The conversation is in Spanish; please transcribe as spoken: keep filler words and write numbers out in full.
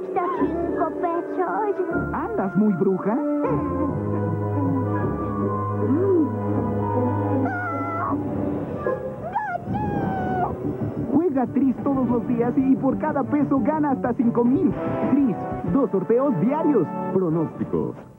extra cinco pesos. ¿Andas muy bruja? Juega Tris todos los días y por cada peso gana hasta cinco mil. Tris, dos sorteos diarios. Pronósticos.